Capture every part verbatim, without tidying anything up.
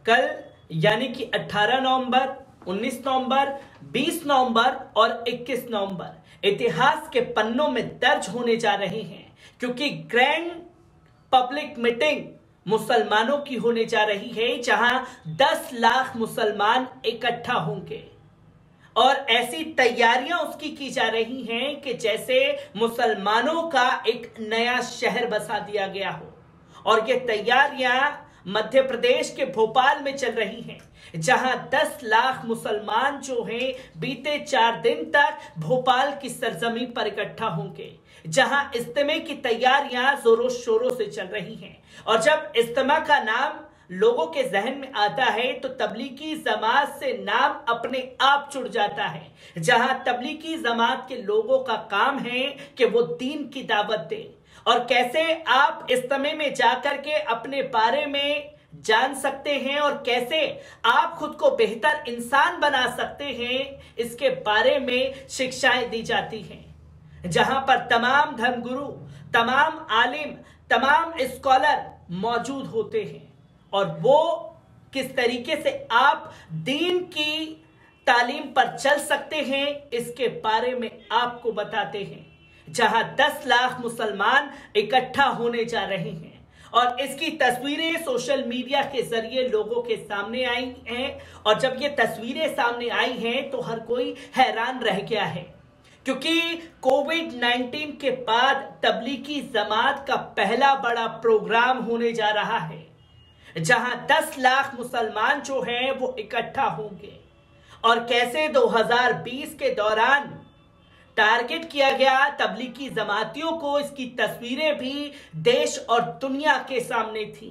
कल यानी कि अठारह नवंबर, उन्नीस नवंबर, बीस नवंबर और इक्कीस नवंबर इतिहास के पन्नों में दर्ज होने जा रहे हैं, क्योंकि ग्रैंड पब्लिक मीटिंग मुसलमानों की होने जा रही है, जहां दस लाख मुसलमान इकट्ठा होंगे और ऐसी तैयारियां उसकी की जा रही हैं कि जैसे मुसलमानों का एक नया शहर बसा दिया गया हो। और ये तैयारियां मध्य प्रदेश के भोपाल में चल रही हैं, जहां दस लाख मुसलमान जो हैं बीते चार दिन तक भोपाल की सरजमी पर इकट्ठा होंगे, जहां इज्तिमा की तैयारियां जोरों शोरों से चल रही हैं। और जब इज्तिमा का नाम लोगों के जहन में आता है तो तबलीगी जमात से नाम अपने आप जुड़ जाता है, जहां तबलीगी जमात के लोगों का काम है कि वो दीन की दावत दें। और कैसे आप इज्तिमा में जाकर के अपने बारे में जान सकते हैं और कैसे आप खुद को बेहतर इंसान बना सकते हैं, इसके बारे में शिक्षाएं दी जाती हैं, जहां पर तमाम धर्मगुरु, तमाम आलिम, तमाम स्कॉलर मौजूद होते हैं और वो किस तरीके से आप दीन की तालीम पर चल सकते हैं इसके बारे में आपको बताते हैं, जहां दस लाख मुसलमान इकट्ठा होने जा रहे हैं। और इसकी तस्वीरें सोशल मीडिया के जरिए लोगों के सामने आई हैं, और जब ये तस्वीरें सामने आई हैं तो हर कोई हैरान रह गया है, क्योंकि कोविड नाइन्टीन के बाद तबलीगी जमात का पहला बड़ा प्रोग्राम होने जा रहा है, जहां दस लाख मुसलमान जो हैं वो इकट्ठा होंगे। और कैसे दो हज़ार बीस के दौरान टारगेट किया गया तबलीगी जमातियों को, इसकी तस्वीरें भी देश और दुनिया के सामने थी।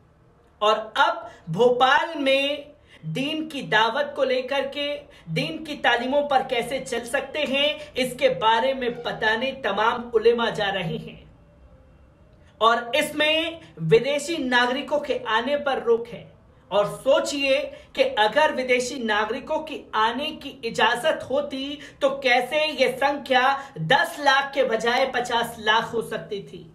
और अब भोपाल में दीन की दावत को लेकर के, दीन की तालीमों पर कैसे चल सकते हैं, इसके बारे में बताने तमाम उलेमा जा रहे हैं। और इसमें विदेशी नागरिकों के आने पर रोक है। और सोचिए कि अगर विदेशी नागरिकों की आने की इजाजत होती तो कैसे यह संख्या दस लाख के बजाय पचास लाख हो सकती थी,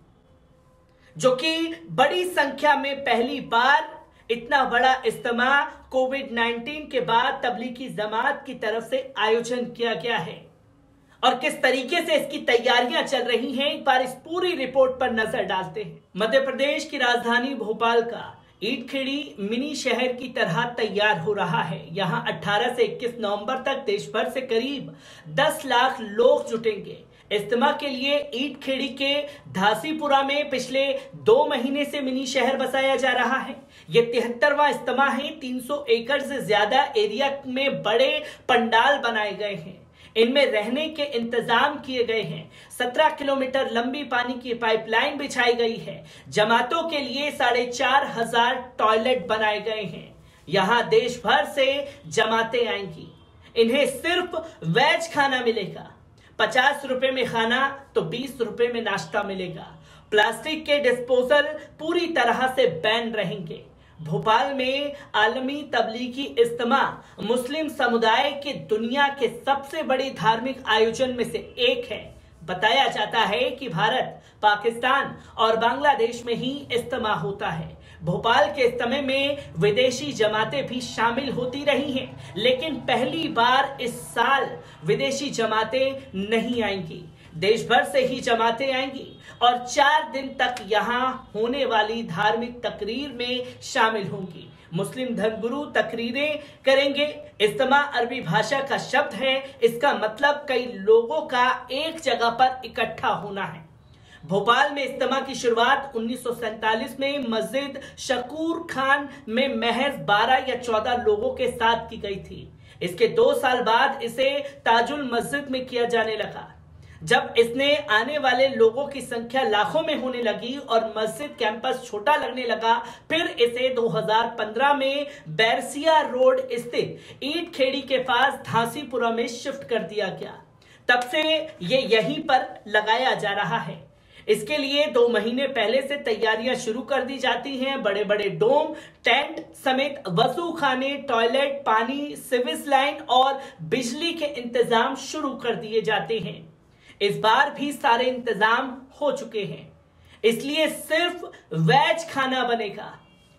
जो कि बड़ी संख्या में पहली बार इतना बड़ा इज्तिमा कोविड नाइन्टीन के बाद तबलीगी जमात की तरफ से आयोजन किया गया है। और किस तरीके से इसकी तैयारियां चल रही हैं, एक बार इस पूरी रिपोर्ट पर नजर डालते हैं। मध्य प्रदेश की राजधानी भोपाल का ईटखेड़ी मिनी शहर की तरह तैयार हो रहा है। यहां अठारह से इक्कीस नवंबर तक देश भर से करीब दस लाख लोग जुटेंगे इज्तिमा के लिए। ईटखेड़ी के धासीपुरा में पिछले दो महीने से मिनी शहर बसाया जा रहा है। यह तिहत्तरवां इज्तिमा है। तीन सौ एकड़ से ज्यादा एरिया में बड़े पंडाल बनाए गए हैं, इनमें रहने के इंतजाम किए गए हैं। सत्रह किलोमीटर लंबी पानी की पाइपलाइन बिछाई गई है। जमातों के लिए साढ़े चार हजार टॉयलेट बनाए गए हैं। यहां देश भर से जमातें आएंगी। इन्हें सिर्फ वेज खाना मिलेगा। पचास रुपए में खाना तो बीस रुपए में नाश्ता मिलेगा। प्लास्टिक के डिस्पोजल पूरी तरह से बैन रहेंगे। भोपाल में आलमी तबलीगी इज्तिमा मुस्लिम समुदाय के दुनिया के सबसे बड़ी धार्मिक आयोजन में से एक है। बताया जाता है कि भारत, पाकिस्तान और बांग्लादेश में ही इज्तिमा होता है। भोपाल के इज्तिमे में विदेशी जमातें भी शामिल होती रही हैं, लेकिन पहली बार इस साल विदेशी जमातें नहीं आएंगी। देश भर से ही जमातें आएंगी और चार दिन तक यहां होने वाली धार्मिक तकरीर में शामिल होंगी। मुस्लिम धर्मगुरु तकरीरें करेंगे। इज्तिमा अरबी भाषा का शब्द है, इसका मतलब कई लोगों का एक जगह पर इकट्ठा होना है। भोपाल में इज्तिमा की शुरुआत उन्नीस सौ सैंतालीस में मस्जिद शकूर खान में महज बारह या चौदह लोगों के साथ की गई थी। इसके दो साल बाद इसे ताजुल मस्जिद में किया जाने लगा। जब इसने आने वाले लोगों की संख्या लाखों में होने लगी और मस्जिद कैंपस छोटा लगने लगा, फिर इसे दो हज़ार पंद्रह में बैरसिया रोड स्थित ईटखेड़ी के पास धासीपुरा में शिफ्ट कर दिया गया। तब से ये यहीं पर लगाया जा रहा है। इसके लिए दो महीने पहले से तैयारियां शुरू कर दी जाती हैं। बड़े बड़े डोम, टेंट समेत वजू खाने, टॉयलेट, पानी, सीवेज लाइन और बिजली के इंतजाम शुरू कर दिए जाते हैं। इस बार भी सारे इंतजाम हो चुके हैं, इसलिए सिर्फ वेज खाना बनेगा।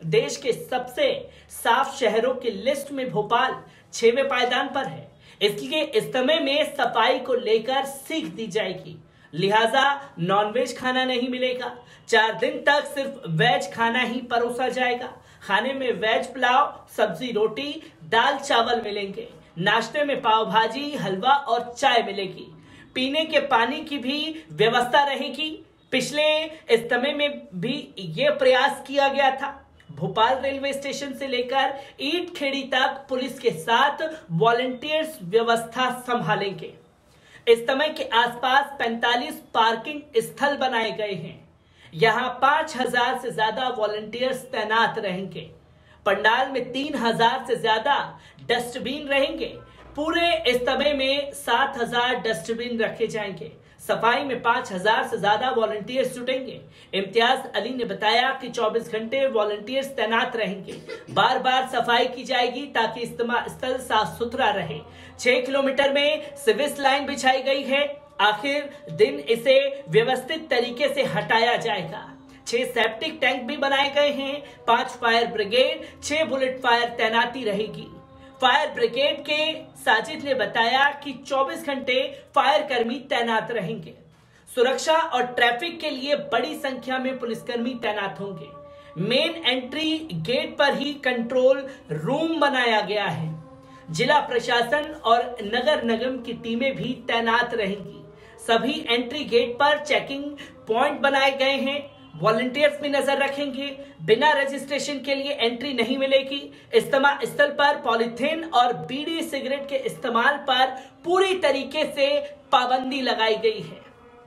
देश के सबसे साफ शहरों की लिस्ट में भोपाल छठवें पायदान पर है। इसलिए इस समय में सफाई को लेकर सीख दी जाएगी, लिहाजा नॉनवेज खाना नहीं मिलेगा। चार दिन तक सिर्फ वेज खाना ही परोसा जाएगा। खाने में वेज पुलाव, सब्जी, रोटी, दाल चावल मिलेंगे। नाश्ते में पाव भाजी, हलवा और चाय मिलेगी। पीने के पानी की भी व्यवस्था रहेगी। पिछले इज्तिमा में भी ये प्रयास किया गया था। भोपाल रेलवे स्टेशन से लेकर ईट खेड़ी तक पुलिस के साथ वॉलंटियर्स व्यवस्था संभालेंगे। इज्तिमा के आसपास पैंतालीस पार्किंग स्थल बनाए गए हैं। यहां पांच हजार से ज्यादा वॉलंटियर्स तैनात रहेंगे। पंडाल में तीन हजार से ज्यादा डस्टबिन रहेंगे। पूरे इज्तिमा में सात हजार डस्टबिन रखे जाएंगे। सफाई में पांच हजार से ज्यादा वॉलंटियर्स जुटेंगे। इम्तियाज अली ने बताया कि चौबीस घंटे वॉलंटियर्स तैनात रहेंगे। बार बार सफाई की जाएगी ताकि इज्तिमा स्थल साफ सुथरा रहे। छह किलोमीटर में सिविस लाइन बिछाई गई है। आखिर दिन इसे व्यवस्थित तरीके से हटाया जाएगा। छह सेप्टिक टैंक भी बनाए गए हैं। पांच फायर ब्रिगेड, छह बुलेट फायर तैनाती रहेगी। फायर ब्रिगेड के साजिद ने बताया कि चौबीस घंटे फायर कर्मी तैनात रहेंगे। सुरक्षा और ट्रैफिक के लिए बड़ी संख्या में पुलिसकर्मी तैनात होंगे। मेन एंट्री गेट पर ही कंट्रोल रूम बनाया गया है। जिला प्रशासन और नगर निगम की टीमें भी तैनात रहेंगी। सभी एंट्री गेट पर चेकिंग पॉइंट बनाए गए हैं। वॉलंटियर्स भी नजर रखेंगे। बिना रजिस्ट्रेशन के लिए एंट्री नहीं मिलेगी। इज्तिमा स्थल पर पॉलीथीन और बीड़ी सिगरेट के इस्तेमाल पर पूरी तरीके से पाबंदी लगाई गई है,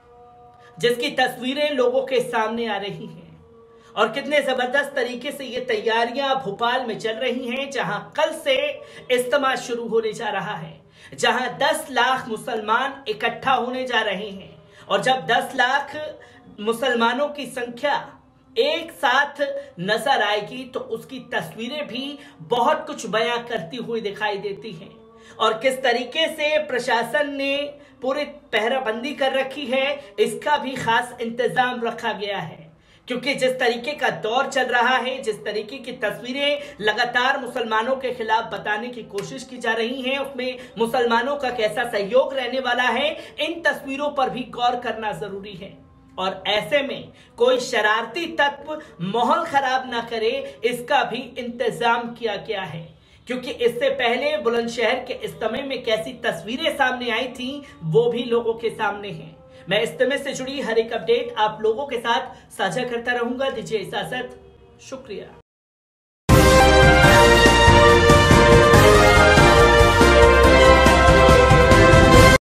जिसकी तस्वीरें लोगों के सामने आ रही हैं। और कितने जबरदस्त तरीके से ये तैयारियां भोपाल में चल रही हैं, जहां कल से इज्तिमा शुरू होने जा रहा है, जहां दस लाख मुसलमान इकट्ठा होने जा रहे हैं। और जब दस लाख मुसलमानों की संख्या एक साथ नजर आएगी तो उसकी तस्वीरें भी बहुत कुछ बयां करती हुई दिखाई देती हैं। और किस तरीके से प्रशासन ने पूरी पहराबंदी कर रखी है, इसका भी खास इंतजाम रखा गया है। क्योंकि जिस तरीके का दौर चल रहा है, जिस तरीके की तस्वीरें लगातार मुसलमानों के खिलाफ बताने की कोशिश की जा रही हैं, उसमें मुसलमानों का कैसा सहयोग रहने वाला है, इन तस्वीरों पर भी गौर करना जरूरी है। और ऐसे में कोई शरारती तत्व माहौल खराब ना करे, इसका भी इंतजाम किया गया है। क्योंकि इससे पहले बुलंदशहर के इज्तिमा में कैसी तस्वीरें सामने आई थी, वो भी लोगों के सामने हैं। मैं इज्तिमा से जुड़ी हर एक अपडेट आप लोगों के साथ साझा करता रहूंगा। दीजिए इजाजत, शुक्रिया।